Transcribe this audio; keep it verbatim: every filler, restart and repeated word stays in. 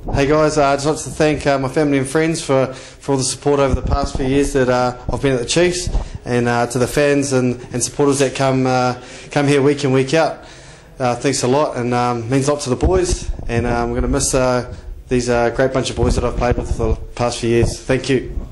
Hey guys, uh, I'd just like to thank uh, my family and friends for, for all the support over the past few years that uh, I've been at the Chiefs, and uh, to the fans and, and supporters that come uh, come here week in, week out. Uh, thanks a lot, and um, means a lot to the boys, and uh, I'm going to miss uh, these uh, great bunch of boys that I've played with for the past few years. Thank you.